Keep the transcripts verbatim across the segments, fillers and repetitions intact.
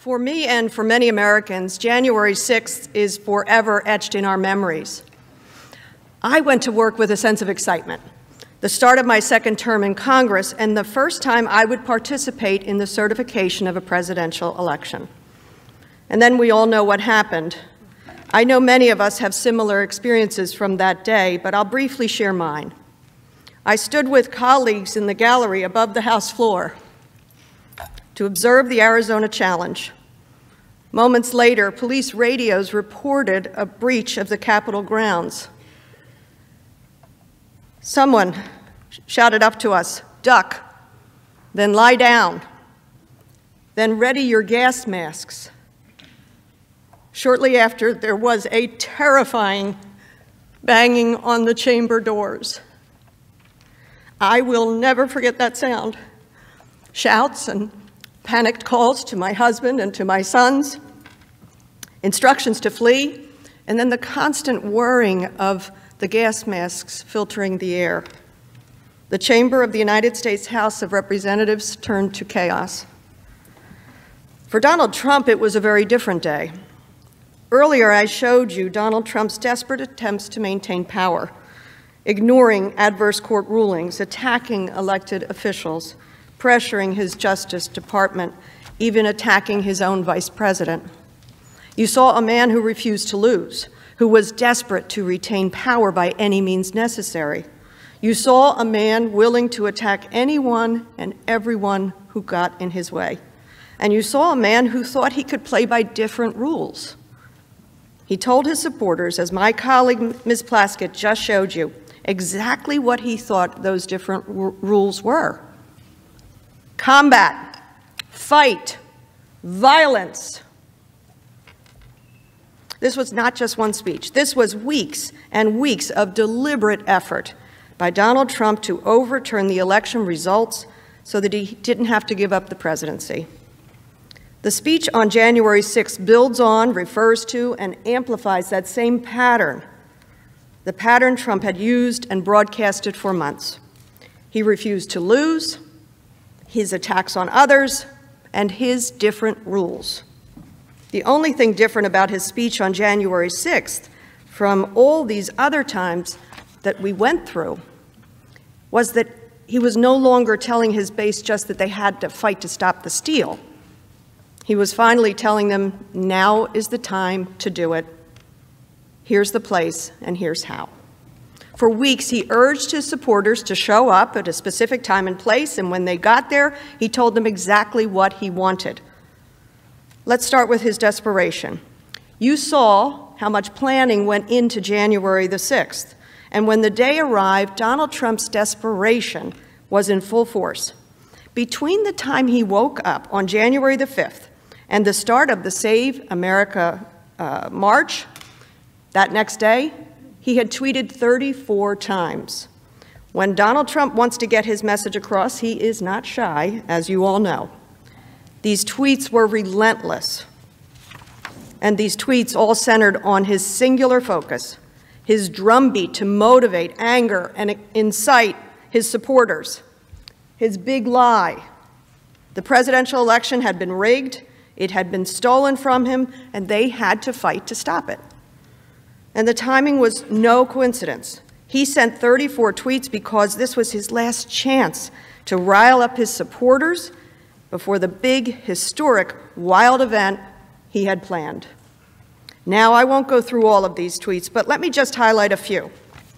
For me and for many Americans, January sixth is forever etched in our memories. I went to work with a sense of excitement, the start of my second term in Congress and the first time I would participate in the certification of a presidential election. And then we all know what happened. I know many of us have similar experiences from that day, but I'll briefly share mine. I stood with colleagues in the gallery above the House floor to observe the Arizona challenge. Moments later, police radios reported a breach of the Capitol grounds. Someone shouted up to us, "Duck, then lie down, then ready your gas masks." Shortly after, there was a terrifying banging on the chamber doors. I will never forget that sound. Shouts and panicked calls to my husband and to my sons, instructions to flee, and then the constant whirring of the gas masks filtering the air. The chamber of the United States House of Representatives turned to chaos. For Donald Trump, it was a very different day. Earlier, I showed you Donald Trump's desperate attempts to maintain power, ignoring adverse court rulings, attacking elected officials, pressuring his Justice Department, even attacking his own vice president. You saw a man who refused to lose, who was desperate to retain power by any means necessary. You saw a man willing to attack anyone and everyone who got in his way. And you saw a man who thought he could play by different rules. He told his supporters, as my colleague Miz Plaskett just showed you, exactly what he thought those different rules were. Combat, fight, violence. This was not just one speech. This was weeks and weeks of deliberate effort by Donald Trump to overturn the election results so that he didn't have to give up the presidency. The speech on January sixth builds on, refers to, and amplifies that same pattern, the pattern Trump had used and broadcasted for months. He refused to lose, his attacks on others, and his different rules. The only thing different about his speech on January sixth from all these other times that we went through was that he was no longer telling his base just that they had to fight to stop the steal. He was finally telling them, now is the time to do it. Here's the place, and here's how. For weeks, he urged his supporters to show up at a specific time and place, and when they got there, he told them exactly what he wanted. Let's start with his desperation. You saw how much planning went into January the sixth, and when the day arrived, Donald Trump's desperation was in full force. Between the time he woke up on January the fifth and the start of the Save America uh, March, that next day, he had tweeted thirty-four times. When Donald Trump wants to get his message across, he is not shy, as you all know. These tweets were relentless, and these tweets all centered on his singular focus, his drumbeat to motivate, anger, and incite his supporters, his big lie. The presidential election had been rigged, it had been stolen from him, and they had to fight to stop it. And the timing was no coincidence. He sent thirty-four tweets because this was his last chance to rile up his supporters before the big, historic, wild event he had planned. Now, I won't go through all of these tweets, but let me just highlight a few.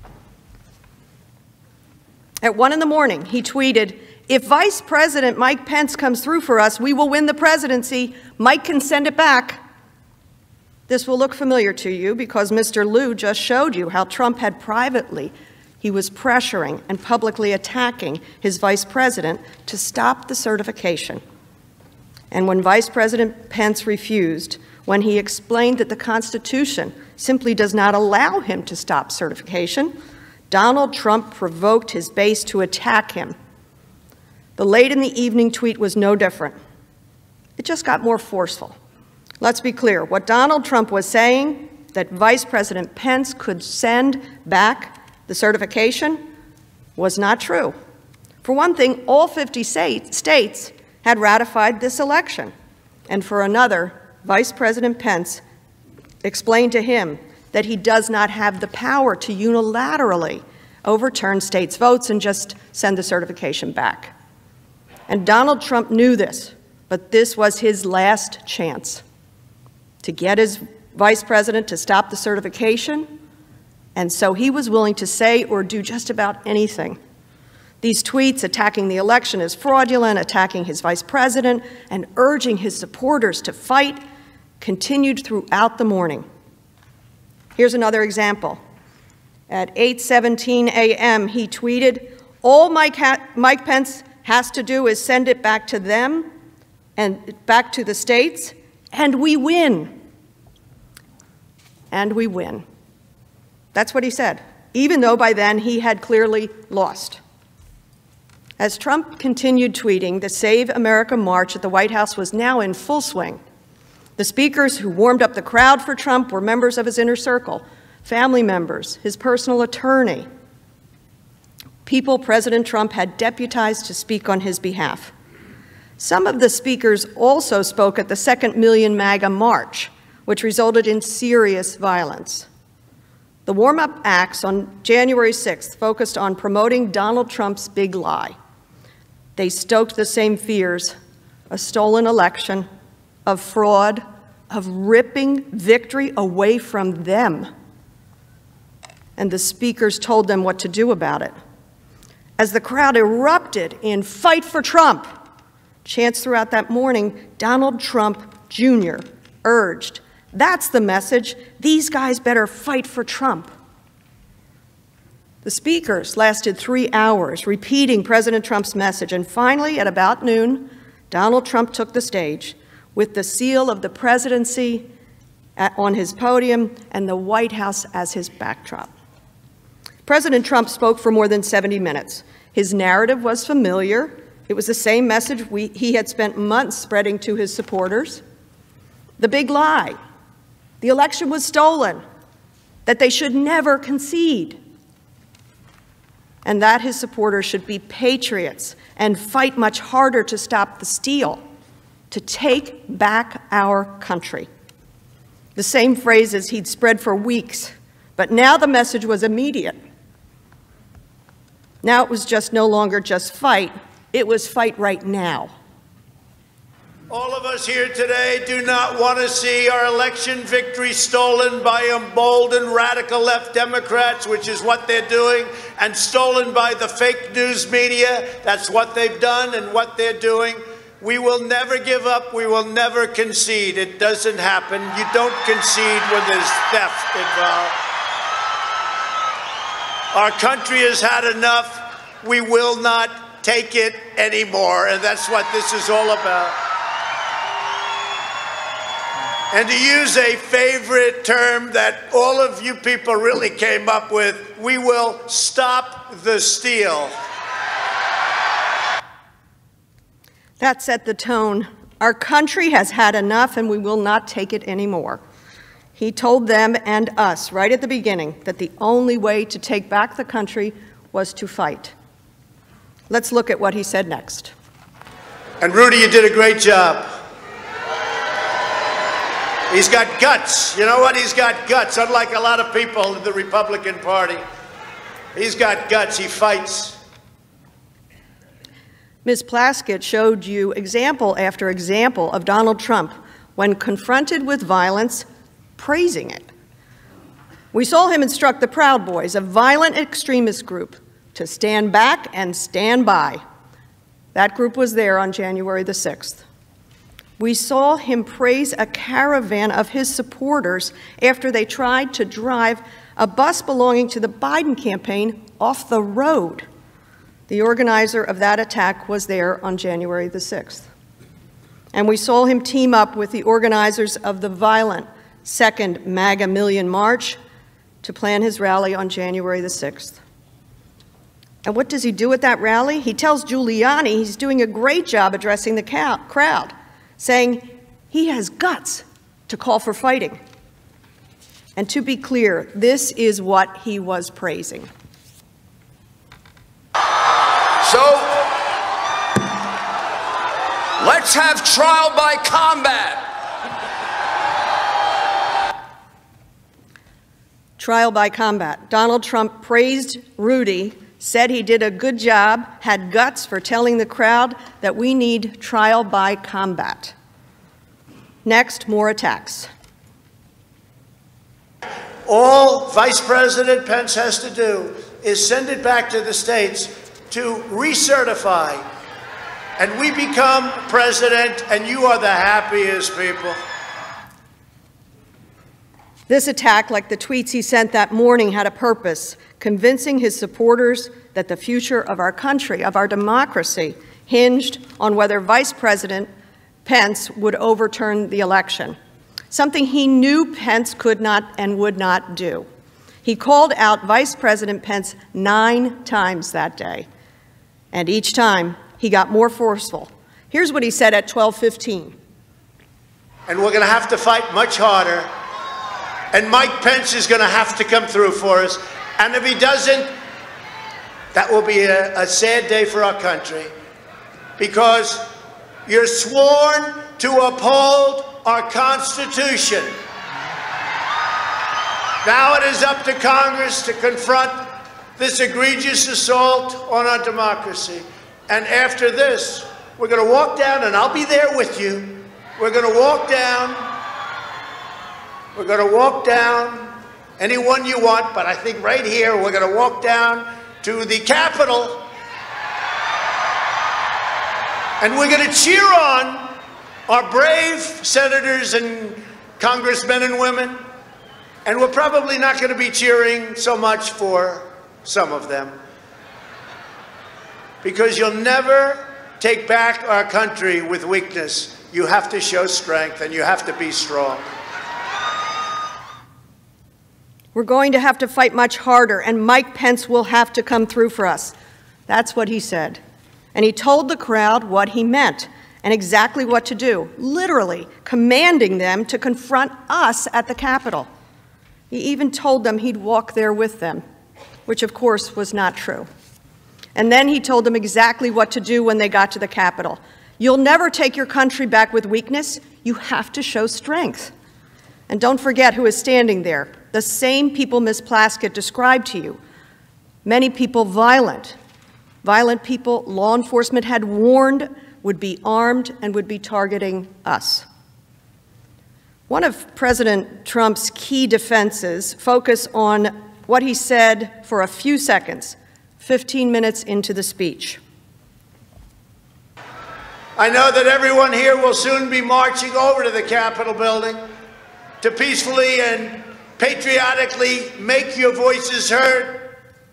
At one in the morning, he tweeted, "If Vice President Mike Pence comes through for us, we will win the presidency. Mike can send it back." This will look familiar to you because Mister Liu just showed you how Trump had privately, he was pressuring and publicly attacking his vice president to stop the certification. And when Vice President Pence refused, when he explained that the Constitution simply does not allow him to stop certification, Donald Trump provoked his base to attack him. The late in the evening tweet was no different. It just got more forceful. Let's be clear, what Donald Trump was saying, that Vice President Pence could send back the certification, was not true. For one thing, all fifty states had ratified this election. And for another, Vice President Pence explained to him that he does not have the power to unilaterally overturn states' votes and just send the certification back. And Donald Trump knew this, but this was his last chance to get his vice president to stop the certification, and so he was willing to say or do just about anything. These tweets attacking the election as fraudulent, attacking his vice president, and urging his supporters to fight continued throughout the morning. Here's another example. At eight seventeen a m, he tweeted, "All Mike, Mike Pence has to do is send it back to them and back to the states, and we win." And we win. That's what he said, even though by then he had clearly lost. As Trump continued tweeting, the Save America March at the White House was now in full swing. The speakers who warmed up the crowd for Trump were members of his inner circle, family members, his personal attorney, people President Trump had deputized to speak on his behalf. Some of the speakers also spoke at the Second Million MAGA March, which resulted in serious violence. The warm-up acts on January sixth focused on promoting Donald Trump's big lie. They stoked the same fears, a stolen election, of fraud, of ripping victory away from them. And the speakers told them what to do about it. As the crowd erupted in "Fight for Trump," chants throughout that morning, Donald Trump Junior urged, "That's the message. These guys better fight for Trump." The speakers lasted three hours, repeating President Trump's message, and finally, at about noon, Donald Trump took the stage with the seal of the presidency at, on his podium and the White House as his backdrop. President Trump spoke for more than seventy minutes. His narrative was familiar. It was the same message we, he had spent months spreading to his supporters. The big lie, the election was stolen, that they should never concede, and that his supporters should be patriots and fight much harder to stop the steal, to take back our country. The same phrases he'd spread for weeks, but now the message was immediate. Now it was just no longer just fight, it was fight right now. All of us here today do not want to see our election victory stolen by emboldened radical left Democrats, which is what they're doing, and stolen by the fake news media. That's what they've done and what they're doing. We will never give up. We will never concede. It doesn't happen. You don't concede when there's theft involved. Our country has had enough. We will not take it anymore, and that's what this is all about. And to use a favorite term that all of you people really came up with, we will stop the steal. That set the tone. Our country has had enough and we will not take it anymore. He told them and us right at the beginning that the only way to take back the country was to fight. Let's look at what he said next. And Rudy, you did a great job. He's got guts. You know what? He's got guts, unlike a lot of people in the Republican Party. He's got guts. He fights. Miz Plaskett showed you example after example of Donald Trump, when confronted with violence, praising it. We saw him instruct the Proud Boys, a violent extremist group, to stand back and stand by. That group was there on January the sixth. We saw him praise a caravan of his supporters after they tried to drive a bus belonging to the Biden campaign off the road. The organizer of that attack was there on January the sixth. And we saw him team up with the organizers of the violent Second MAGA Million March to plan his rally on January the sixth. And what does he do at that rally? He tells Giuliani he's doing a great job addressing the crowd, saying he has guts to call for fighting. And to be clear, this is what he was praising. So, Let's have trial by combat. Trial by combat. Donald Trump praised Rudy, said he did a good job, had guts for telling the crowd that we need trial by combat. Next, more attacks. All Vice President Pence has to do is send it back to the states to recertify, and we become president, and you are the happiest people. This attack, like the tweets he sent that morning, had a purpose: convincing his supporters that the future of our country, of our democracy, hinged on whether Vice President Pence would overturn the election, something he knew Pence could not and would not do. He called out Vice President Pence nine times that day, and each time he got more forceful. Here's what he said at twelve fifteen. And we're going to have to fight much harder. And Mike Pence is going to have to come through for us. And if he doesn't, that will be a, a sad day for our country. Because you're sworn to uphold our Constitution. Now it is up to Congress to confront this egregious assault on our democracy. And after this, we're going to walk down, and I'll be there with you. We're going to walk down. We're going to walk down anyone you want, but I think right here we're going to walk down to the Capitol, and we're going to cheer on our brave senators and congressmen and women, and we're probably not going to be cheering so much for some of them, because you'll never take back our country with weakness. You have to show strength, and you have to be strong. We're going to have to fight much harder, and Mike Pence will have to come through for us. That's what he said. And he told the crowd what he meant and exactly what to do, literally commanding them to confront us at the Capitol. He even told them he'd walk there with them, which of course was not true. And then he told them exactly what to do when they got to the Capitol. You'll never take your country back with weakness. You have to show strength. And don't forget who is standing there. The same people Miz Plaskett described to you. Many people violent. Violent people law enforcement had warned would be armed and would be targeting us. One of President Trump's key defenses focus on what he said for a few seconds, fifteen minutes into the speech. I know that everyone here will soon be marching over to the Capitol building to peacefully and patriotically make your voices heard.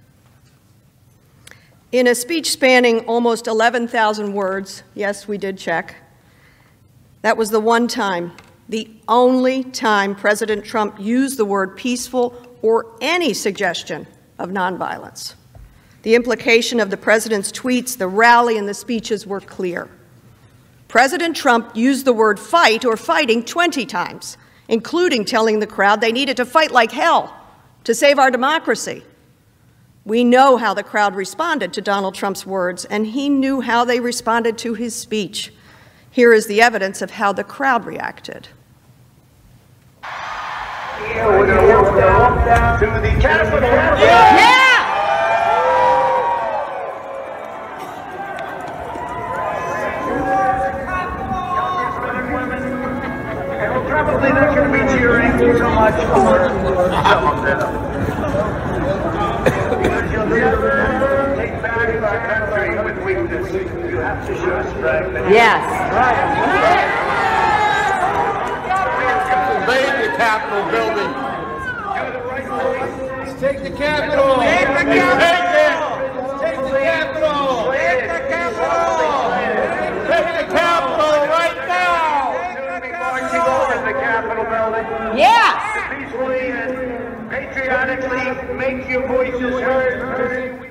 In a speech spanning almost eleven thousand words, yes, we did check, that was the one time, the only time President Trump used the word peaceful or any suggestion of nonviolence. The implication of the president's tweets, the rally, and the speeches were clear. President Trump used the word fight or fighting twenty times, including telling the crowd they needed to fight like hell to save our democracy. We know how the crowd responded to Donald Trump's words, and he knew how they responded to his speech. Here is the evidence of how the crowd reacted. Here we're going to walk down to the Capitol. Yeah! yeah! Probably not going to be cheering so much for some of them. Because you'll never take back our country with weakness. You have to show strength. Yes. Right. Invade the Capitol building. Let's take the Capitol. Take the Capitol. Take the Capitol. Take the Capitol. Take the Capitol right now. Marching over the Capitol building. Yes. To peacefully and patriotically make your voices heard.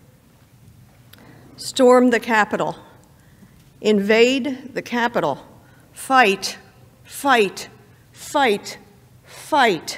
Storm the Capitol. Invade the Capitol. Fight, fight, fight, fight.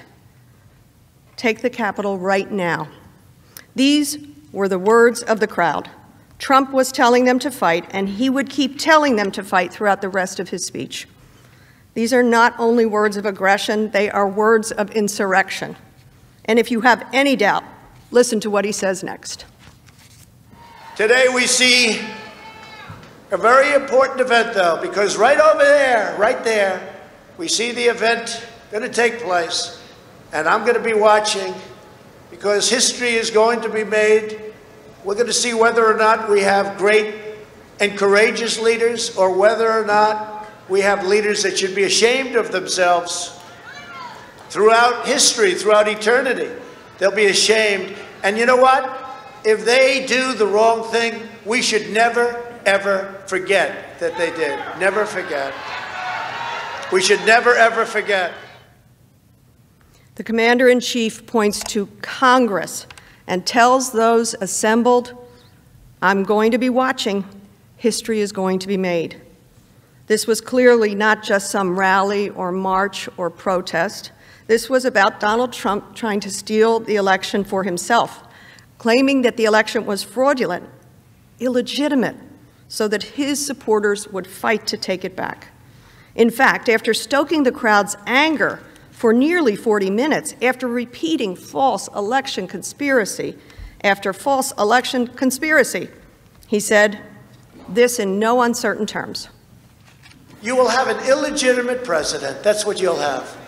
Take the Capitol right now. These were the words of the crowd. Trump was telling them to fight, and he would keep telling them to fight throughout the rest of his speech. These are not only words of aggression, they are words of insurrection. And if you have any doubt, listen to what he says next. Today we see a very important event, though, because right over there, right there, we see the event going to take place, and I'm going to be watching because history is going to be made. We're going to see whether or not we have great and courageous leaders or whether or not we have leaders that should be ashamed of themselves. Throughout history, throughout eternity, they'll be ashamed. And you know what? If they do the wrong thing, we should never, ever forget that they did. Never forget. We should never, ever forget. The Commander-in-Chief points to Congress and tells those assembled, I'm going to be watching. History is going to be made. This was clearly not just some rally or march or protest. This was about Donald Trump trying to steal the election for himself, claiming that the election was fraudulent, illegitimate, so that his supporters would fight to take it back. In fact, after stoking the crowd's anger for nearly forty minutes, after repeating false election conspiracy after false election conspiracy, he said this in no uncertain terms. You will have an illegitimate president. That's what you'll have.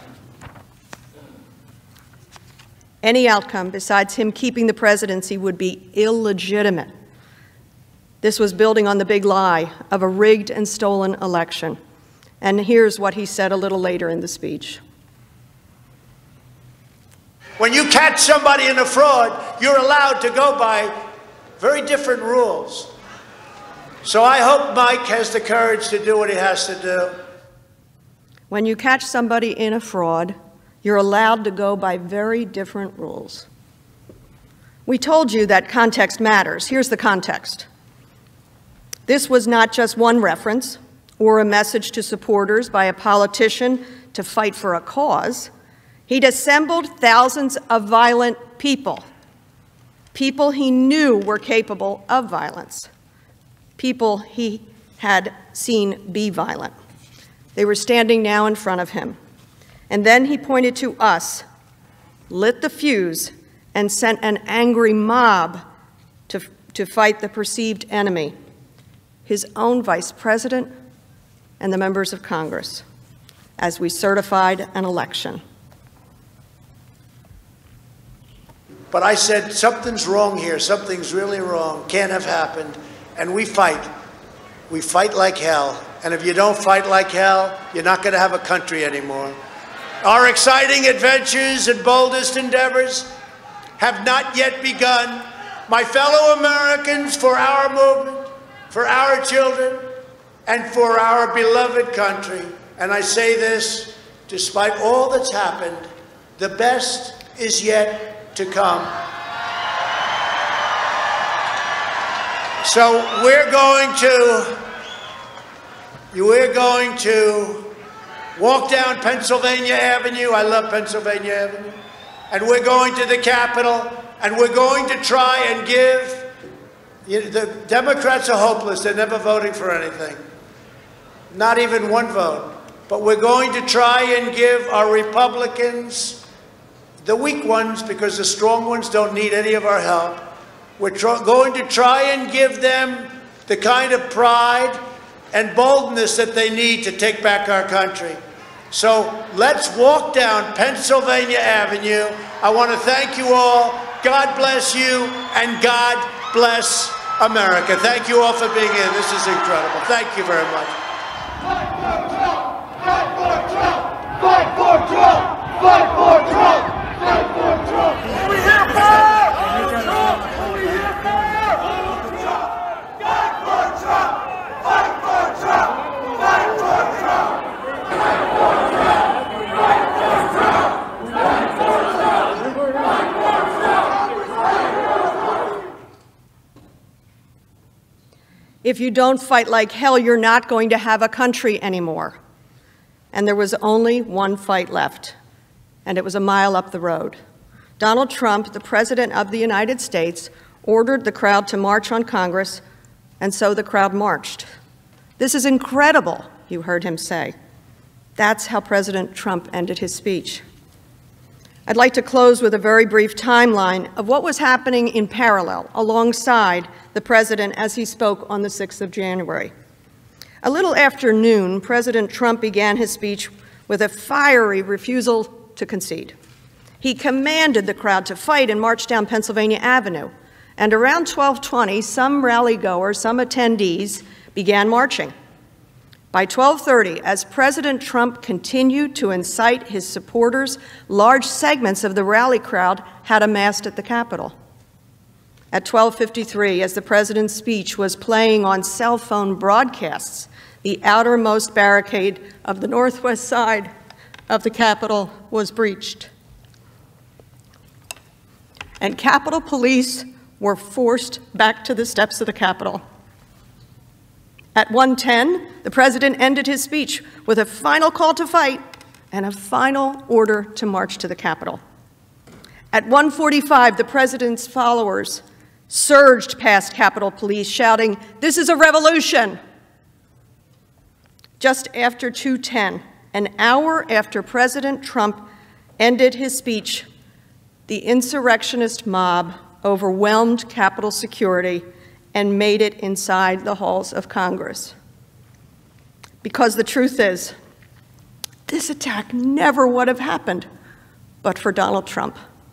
Any outcome besides him keeping the presidency would be illegitimate. This was building on the big lie of a rigged and stolen election. And here's what he said a little later in the speech. When you catch somebody in a fraud, you're allowed to go by very different rules. So I hope Mike has the courage to do what he has to do. When you catch somebody in a fraud, you're allowed to go by very different rules. We told you that context matters. Here's the context. This was not just one reference or a message to supporters by a politician to fight for a cause. He'd assembled thousands of violent people, people he knew were capable of violence, people he had seen be violent. They were standing now in front of him. And then he pointed to us, lit the fuse, and sent an angry mob to, to fight the perceived enemy, his own vice president and the members of Congress, as we certified an election. But I said, something's wrong here, something's really wrong, can't have happened, and we fight. We fight like hell, and if you don't fight like hell, you're not going to have a country anymore. Our exciting adventures and boldest endeavors have not yet begun. My fellow Americans, for our movement, for our children, and for our beloved country, and I say this despite all that's happened, the best is yet to come. So we're going to, we're going to walk down Pennsylvania Avenue. I love Pennsylvania Avenue. And we're going to the Capitol, and we're going to try and give, you know, the Democrats are hopeless. They're never voting for anything. Not even one vote. But we're going to try and give our Republicans, the weak ones, because the strong ones don't need any of our help. We're going to try and give them the kind of pride and boldness that they need to take back our country. So let's walk down Pennsylvania Avenue. I want to thank you all. God bless you, and God bless America. Thank you all for being here. This is incredible. Thank you very much. Fight for Trump! Fight for Trump! Fight for Trump! Fight for Trump! Fight for Trump! We here for Trump! We here for Trump! Fight for Trump! Fight for Trump! Fight for Trump! Fight for Trump! Fight for Trump! Fight for Trump! Fight for Trump! If you don't fight like hell, you're not going to have a country anymore. And there was only one fight left, and it was a mile up the road. Donald Trump, the President of the United States, ordered the crowd to march on Congress And so the crowd marched. "This is incredible," you heard him say. That's how President Trump ended his speech. I'd like to close with a very brief timeline of what was happening in parallel alongside the president as he spoke on the sixth of January. A little after noon, President Trump began his speech with a fiery refusal to concede. He commanded the crowd to fight and march down Pennsylvania Avenue. And around twelve twenty, some rally-goers, some attendees began marching. By twelve thirty, as President Trump continued to incite his supporters, large segments of the rally crowd had amassed at the Capitol. At twelve fifty-three, as the president's speech was playing on cell phone broadcasts, the outermost barricade of the northwest side of the Capitol was breached. And Capitol Police were forced back to the steps of the Capitol. At one ten, the president ended his speech with a final call to fight and a final order to march to the Capitol. At one forty-five, the president's followers surged past Capitol Police, shouting, "This is a revolution!" Just after two ten, an hour after President Trump ended his speech, the insurrectionist mob overwhelmed Capitol security and made it inside the halls of Congress. Because the truth is, this attack never would have happened but for Donald Trump.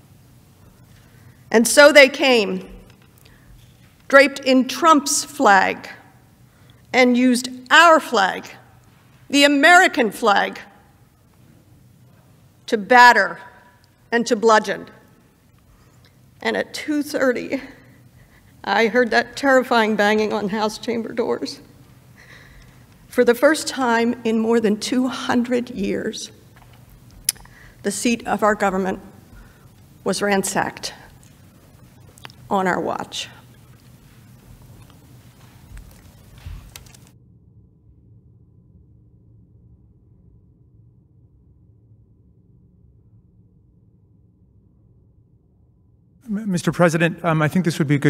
And so they came, draped in Trump's flag, and used our flag, the American flag, to batter and to bludgeon. And at two thirty, I heard that terrifying banging on House chamber doors. For the first time in more than two hundred years, the seat of our government was ransacked on our watch. Mister President, um, I think this would be a good